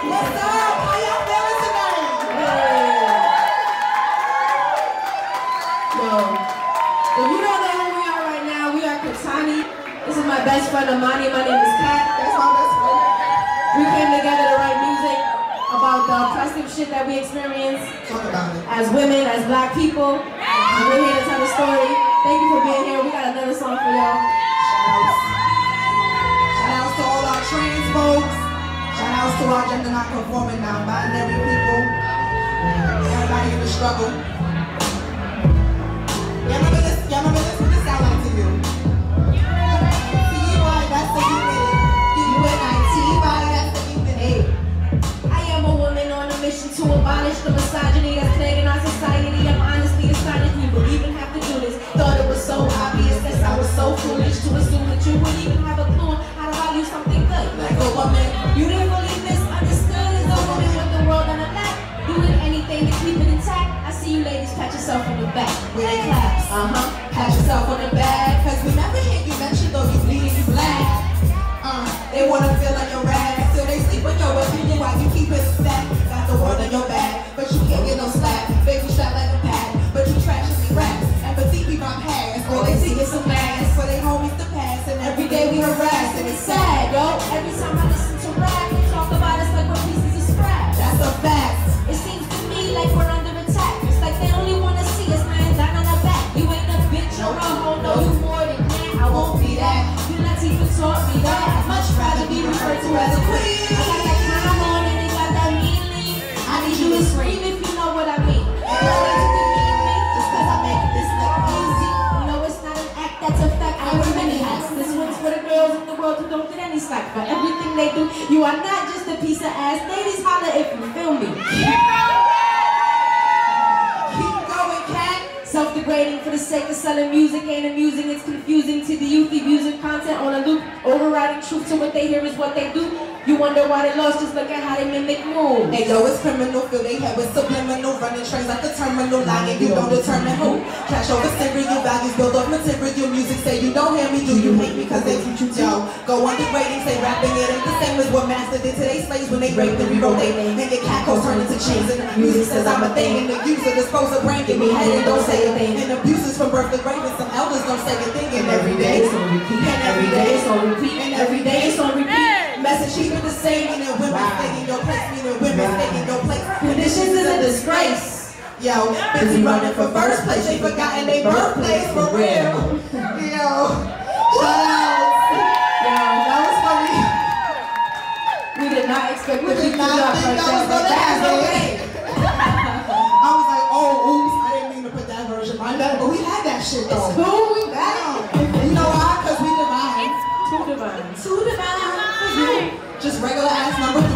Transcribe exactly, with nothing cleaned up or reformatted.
What's up? How y'all feeling tonight? Yo, if you don't know who we are right now, we are Katani. This is my best friend Amani. My name is Kat. That's my best friend. We came together to write music about the oppressive shit that we experience Talk about it. as women, as black people. And we're here to tell a story. Thank you for being here. We got another song for y'all. Shout outs to all our trans folks. Shout outs to our gender non-conforming, non-binary people. Everybody in the struggle. Y'all remember this? Y'all remember this? What this sound like to you? T Y, that's the unit. U N I T Y, that's the unit. Hey, I am a woman on a mission to abolish the misogyny that's plaguing our society. I'm honestly astonished we would even have to do this. Thought it was so obvious that I was so foolish to assume that you wouldn't even have a clue on how to value something good. Like a woman, you didn't really misunderstood as a woman with the world on her lap. Doing anything to keep it intact. I see you ladies pat yourself on the back. With a claps. Uh-huh. Pat yourself on the back. Cause we never hear you mention though you bleed and you black. Uh, they wanna feel like you're rag. So they sleep on your opinion while you keep it stacked. Got the world on your back, but you can't get no slack. Baby strapped like a pad, but you trashing me raps. Empathy be my past. All they see is some ass. For they homies to pass. And every day we harass. And it's sad, yo. Every time I listen to rap, they talk about us like we're pieces of scrap. That's a fact. It seems to me like we're under attack. It's like they only wanna see us lying down on our back. You ain't a bitch or a hoe, no, you more than that. I won't be that. You not even taught me that. I'd much rather be referred to as a queen. I got that clown on and they got that mean lean. I need you to scream if you know what I mean. You don't need to demean me just cause I make this look easy. No, it's not an act, that's a fact. I wear many hats. This one's for the girls in the world who don't get any slack for everything they do. You are not just a piece of ass. Ladies, holler if you feel me. Self-degrading for the sake of selling music ain't amusing, it's confusing to the youth. Using content on a loop, overriding truth to what they hear is what they do. You wonder why they lost, just look at how they mimic moves. Hey yo, it's criminal, fill they head with subliminal, running trains like a terminal, lying, you don't determine who. Cash over serial values, build up material music, say you don't hear me, do you hate me cause they teach you yo. Go on degrading, say rapping it ain't the same as what Master did to they slaves when they raped and rewrote they name. And your cat turn into chains and the music says I'm a thing. And the user dispose of brain, give me head and don't say a thing. And abuses from birth to grave and some elders don't say a thing. And every day it's on repeat, and every day it's on repeat, and every day it's on repeat. Message keeping the same, meaning women wow. stay in your place, meaning women wow. stay in your place. Conditions is a disgrace. Yo, busy running for first place, they forgotten their birthplace for real. Yo, shout out. Yo, that was funny. We did not expect We the did not think that was gonna happen. I was like, oh, oops, I didn't mean to put that version on that, but we had that shit though. Who we got? You know why? Cause we divine. Too divine. Too divine. Just regular ass number